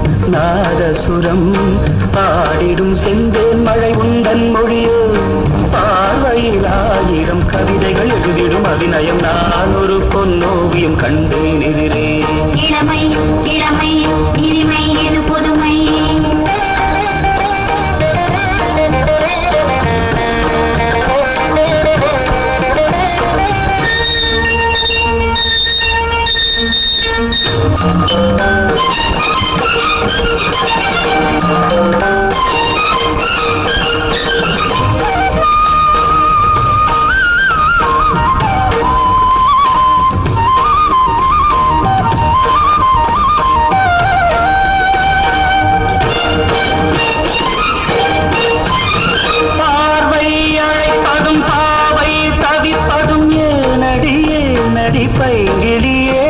நாதசுரம் பாடிடும் செந்தேன் மழை உந்தன் மொழியோ பார்வையில் 1000 கவிதைகள் எழுதிடும் அபிநயம் நான் ஒரு பொன்னோவியம் கண்டேன் எதிரே இளமை இளமை இனிமை இது புதுமை பைங்கிளியே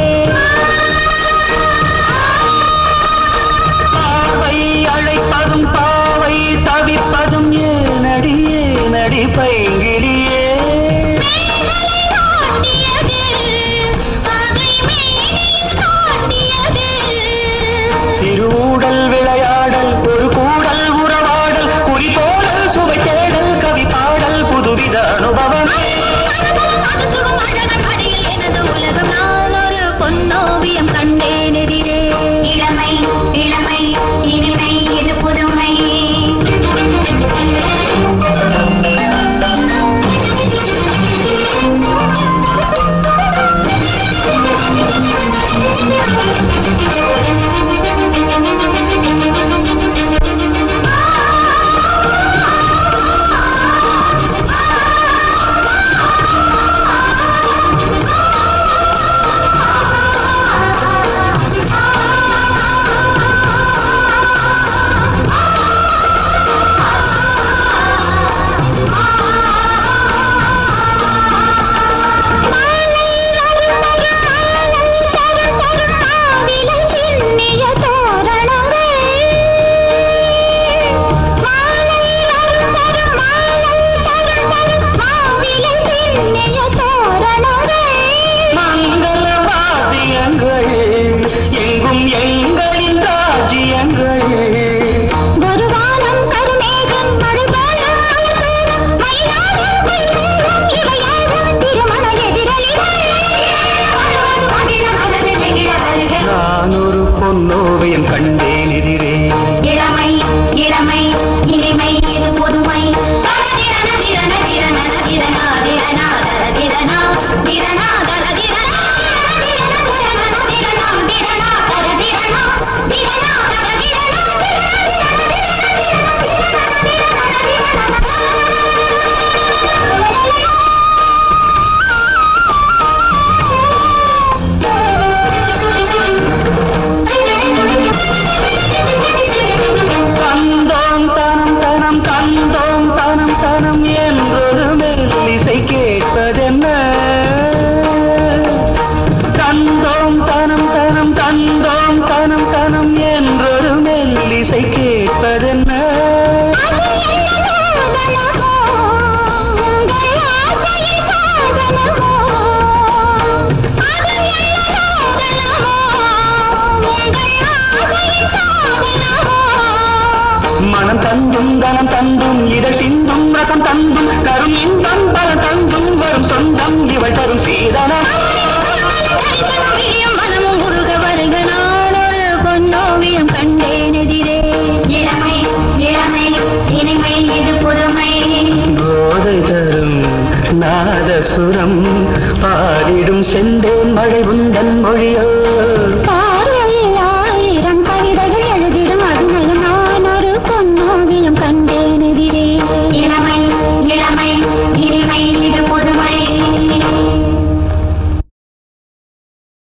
பாவை அழைப்பதும் பாவை தவிப்பதும் ஏனடி ஏனடி பைங்கிளியே சிறுடல் விளையாடல் ஒரு கூடல் உறவாடல் குறிப்போடல் சுவை தேடல் கவி பாடல் புதுவித அனுபவம் பொன்னோவியம் கண்டேன் எதிரே இளமை இளமை இனிமை இது புதுமை பொன்னோவியம் கண்டேன் எதிரே இளமை இளமை இனிமை இது புதுமை மனம் தந்தும் கனம் தந்தும் இதழ் சிந்தும் ரசம் தந்தும் தரும் இன்பம் பல தந்தும் வரும் சொந்தம் இவள் தரும் சீதனம் மனமும் முருக வருக நான் ஒரு பொன்னோவியம் கண்டேன் எதிரே இளமை இளமை இனிமை இது புதுமை போதை தரும் நாதசுரம் பாடிடும் செந்தேன் மழை உந்தன் மொழியோ